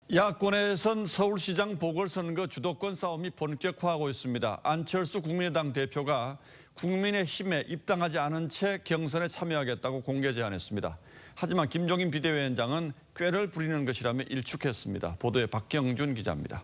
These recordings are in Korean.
야권에선 서울시장 보궐선거 주도권 싸움이 본격화하고 있습니다. 안철수 국민의당 대표가 국민의힘에 입당하지 않은 채 경선에 참여하겠다고 공개 제안했습니다. 하지만 김종인 비대위원장은 꾀를 부리는 것이라며 일축했습니다. 보도에 박경준 기자입니다.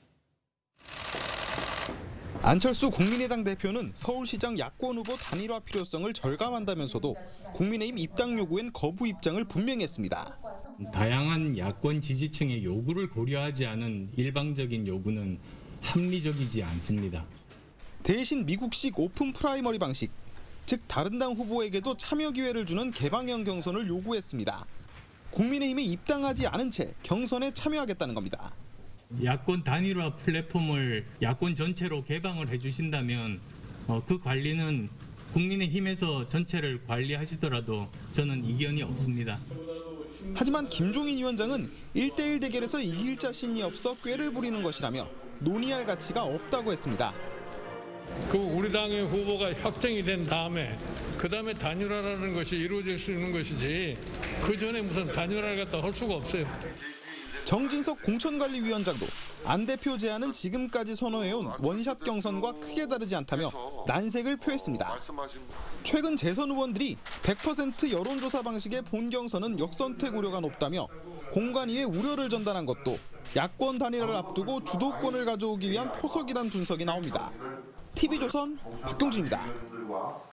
안철수 국민의당 대표는 서울시장 야권 후보 단일화 필요성을 절감한다면서도 국민의힘 입당 요구엔 거부 입장을 분명히 했습니다. 다양한 야권 지지층의 요구를 고려하지 않은 일방적인 요구는 합리적이지 않습니다. 대신 미국식 오픈 프라이머리 방식, 즉 다른 당 후보에게도 참여 기회를 주는 개방형 경선을 요구했습니다. 국민의힘에 입당하지 않은 채 경선에 참여하겠다는 겁니다. 야권 단일화 플랫폼을 야권 전체로 개방을 해주신다면 그 관리는 국민의힘에서 전체를 관리하시더라도 저는 이견이 없습니다. 하지만 김종인 위원장은 1대1 대결에서 이길 자신이 없어 꾀를 부리는 것이라며 논의할 가치가 없다고 했습니다. 우리 당의 후보가 확정이 된 다음에 그다음에 단일화라는 것이 이루어질 수 있는 것이지 그 전에 무슨 단일화를 갖다 할 수가 없어요. 정진석 공천관리위원장도 안 대표 제안은 지금까지 선호해온 원샷 경선과 크게 다르지 않다며 난색을 표했습니다. 최근 재선 의원들이 100% 여론조사 방식의 본경선은 역선택 우려가 높다며 공관위에 우려를 전달한 것도 야권 단일화를 앞두고 주도권을 가져오기 위한 포석이란 분석이 나옵니다. TV조선 박경준입니다.